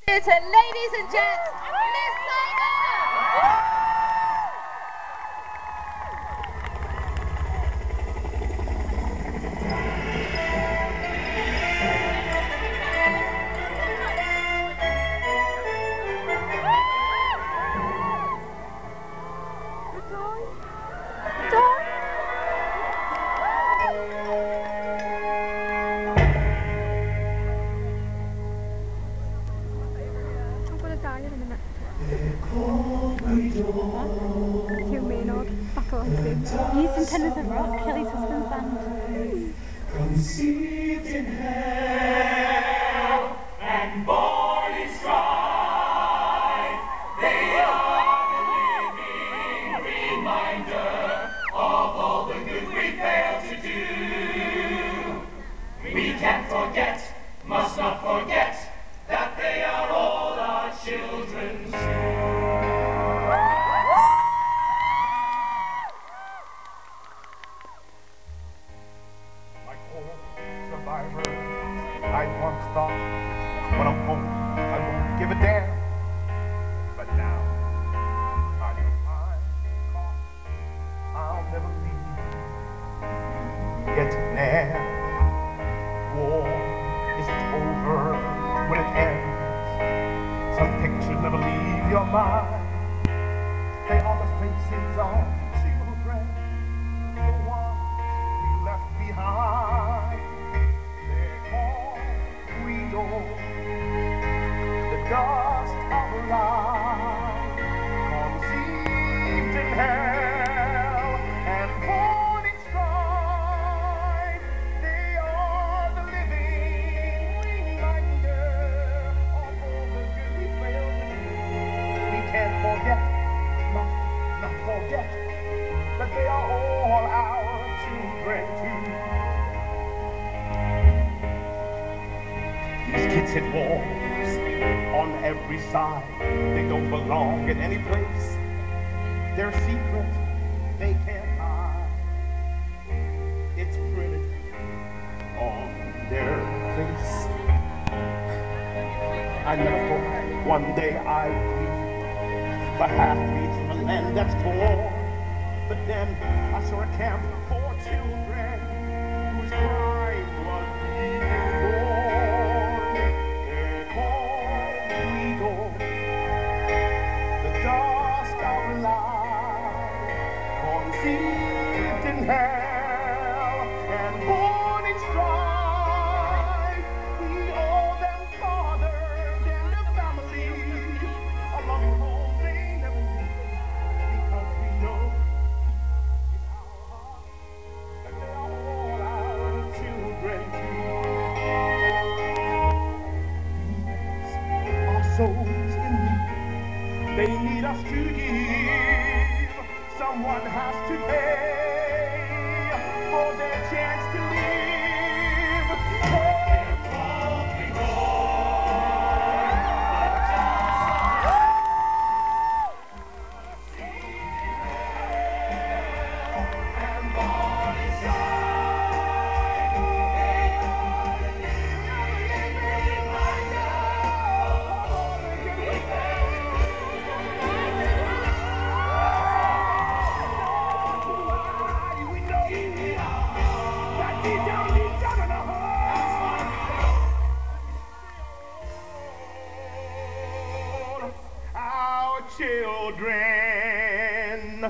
Theatre, ladies and gents, Miss Simon! He's in Tenors of Rock, Kelly's husband's band. Conceived in hell and born in strife, they are the living reminder of all the good we failed to do. We can't forget, must not forget, that they are all our children too. I once thought, when I'm home, I won't give a damn. But now, I know I'm caught. I'll never leave. Yet now, war isn't over when it ends. Some pictures never leave your mind. They are the faces of children, the ones we left behind. The dust of life, conceived in hell and born in strife, they are the living reminder of all the good we failed to do. We can't forget, must not forget, that they are all our children too. These kids hit walls on every side. They don't belong in any place. Their secret they can't hide. It's printed on their face. I never thought one day I'd be the half-breeds from a land that's torn. But then I saw a camp for children whose crime was being born. Conceived in hell and born in strife, we owe them fathers and a family, a loving home they never knew, because we know in our hearts that they are all our children too. These are souls in need, they need us to give. Someone has to pay for their chance to live. They're probably born, but just and born inside. They are the living reminder of all the good we failed to do. Children.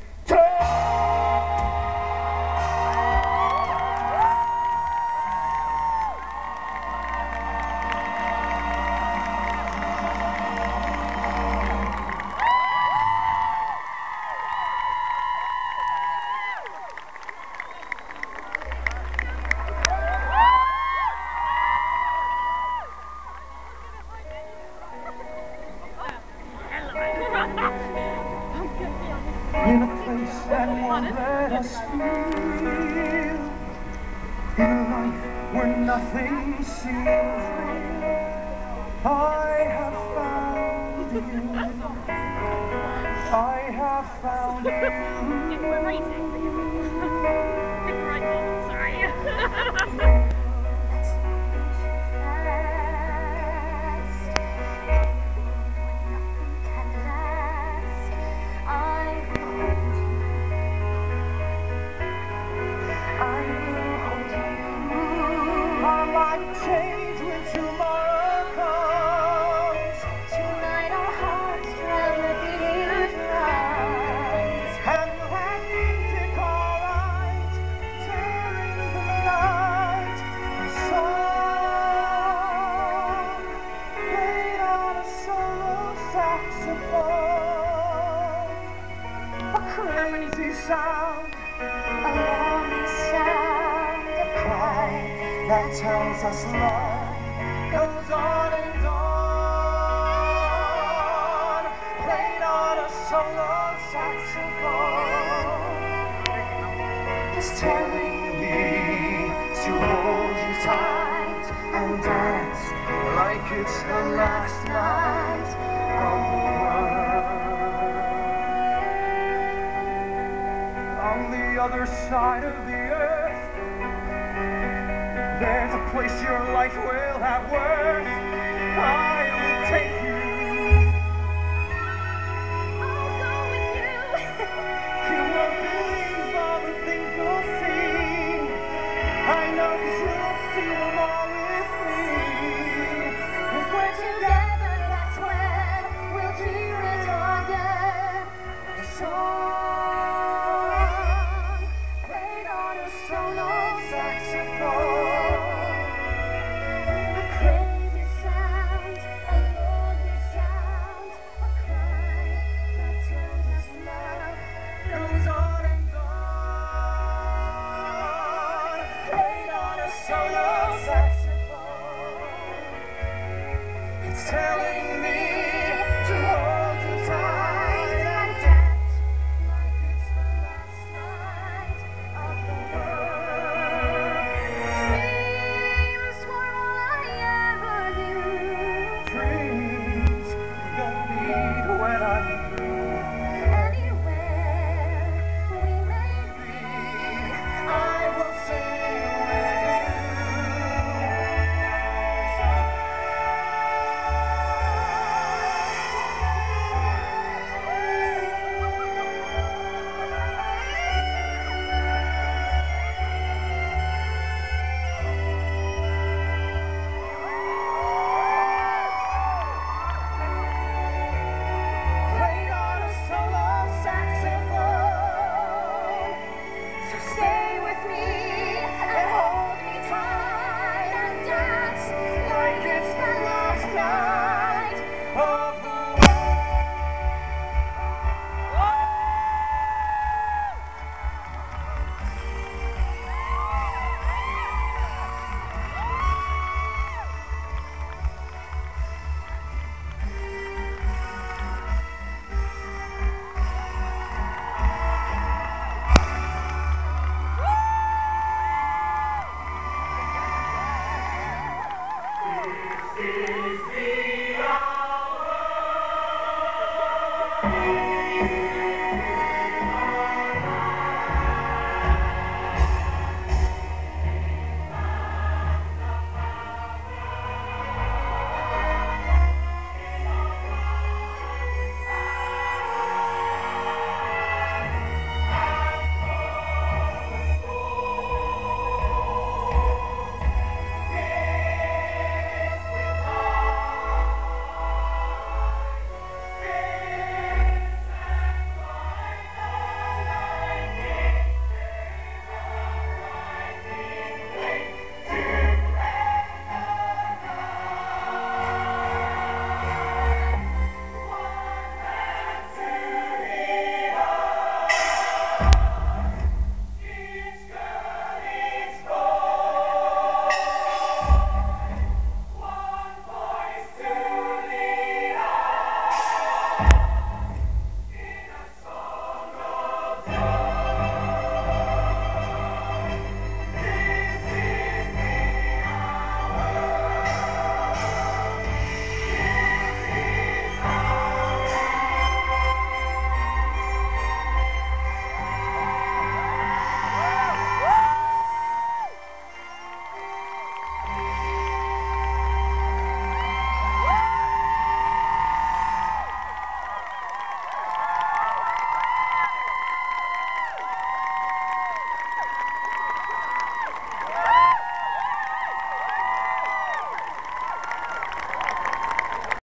In a place that won't let us feel, in a life where nothing seems real, I have found you. I have found you. We're racing. Sorry. lonely sound, a lonely sound, a cry that tells us love goes on and on, played on a solo saxophone, just telling me to hold you tight and dance like it's the last night of the world. On the other side of the earth, there's a place your life will have worth. I will take you. I'll go with you. You won't believe all the things you'll see. I know 'cause you'll see them all with me. If we're together, that's when we'll hear it again. A song played on a solo saxophone. A crazy sound, a lonely sound, a cry that tells us love Goes on and on, played on a solo saxophone. It's telling me